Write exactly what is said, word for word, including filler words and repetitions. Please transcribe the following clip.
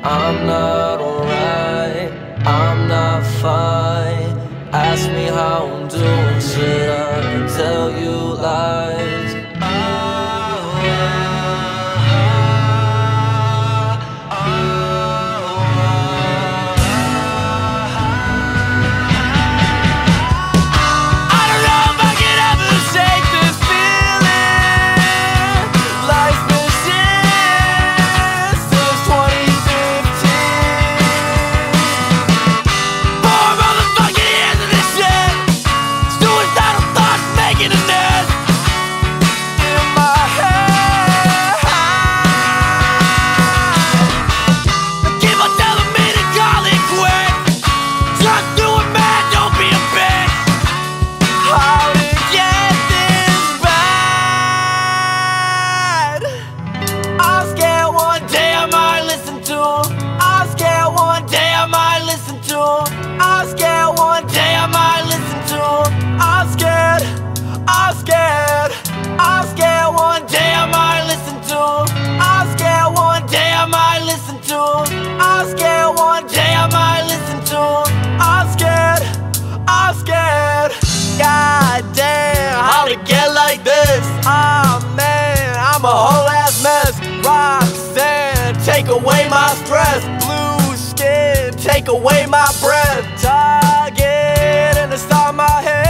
I'm not alright, I'm not fine. Ask me how I'm doing, should I tell you lies? I'm scared one day I might listen to him. I'm scared, I'm scared, I'm scared one day I might listen to him. I'm scared one day I might listen to him. I'm scared one day I might listen to him. I'm scared, I'm scared. God damn, how'd it get like this? Oh man, I'm a whole ass mess. Roxanne, take away my stress. Blue skin, take away my breath. Target in the side of my head.